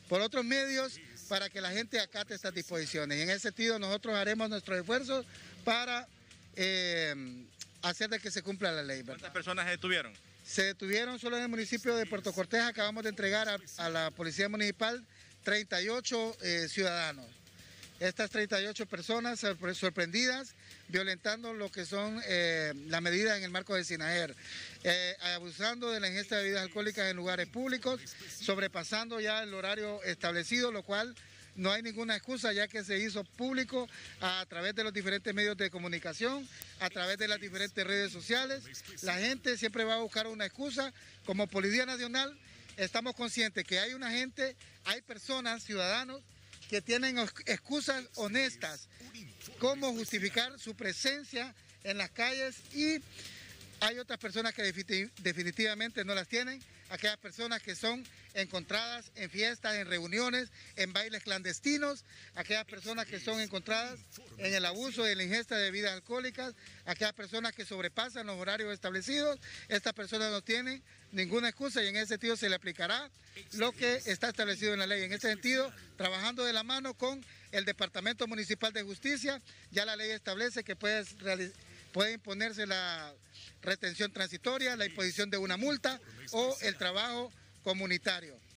por otros medios para que la gente acate estas disposiciones. Y en ese sentido nosotros haremos nuestros esfuerzos para hacer de que se cumpla la ley, ¿verdad? ¿Cuántas personas se detuvieron? Se detuvieron solo en el municipio de Puerto Cortés. Acabamos de entregar a la Policía Municipal 38 ciudadanos. Estas 38 personas sorprendidas violentando lo que son las medidas en el marco de SINAGER, abusando de la ingesta de bebidas alcohólicas en lugares públicos, sobrepasando ya el horario establecido, lo cual no hay ninguna excusa ya que se hizo público a través de los diferentes medios de comunicación, a través de las diferentes redes sociales. La gente siempre va a buscar una excusa. Como Policía Nacional estamos conscientes que hay una gente, hay personas, ciudadanos, que tienen excusas honestas, cómo justificar su presencia en las calles, y hay otras personas que definitivamente no las tienen, aquellas personas que son encontradas en fiestas, en reuniones, en bailes clandestinos, aquellas personas que son encontradas en el abuso de la ingesta de bebidas alcohólicas, aquellas personas que sobrepasan los horarios establecidos. Estas personas no tienen ninguna excusa y en ese sentido se le aplicará lo que está establecido en la ley. En ese sentido, trabajando de la mano con el Departamento Municipal de Justicia, ya la ley establece que puede imponerse la retención transitoria, la imposición de una multa o el trabajo comunitario.